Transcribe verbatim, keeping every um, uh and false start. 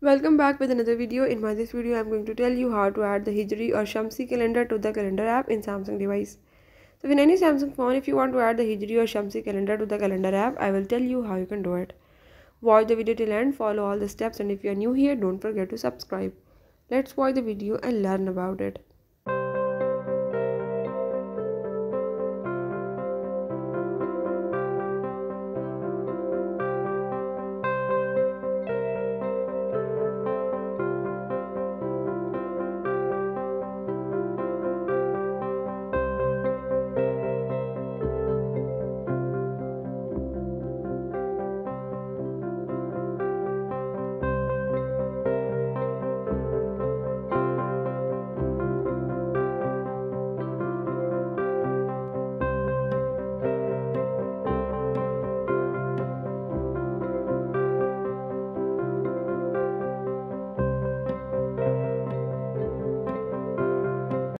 Welcome back with another video. In my this video, I am going to tell you how to add the Hijri or Shamsi calendar to the calendar app in Samsung device. So in any Samsung phone, if you want to add the Hijri or Shamsi calendar to the calendar app, I will tell you how you can do it. Watch the video till end, follow all the steps, and if you are new here, don't forget to subscribe. Let's watch the video and learn about it.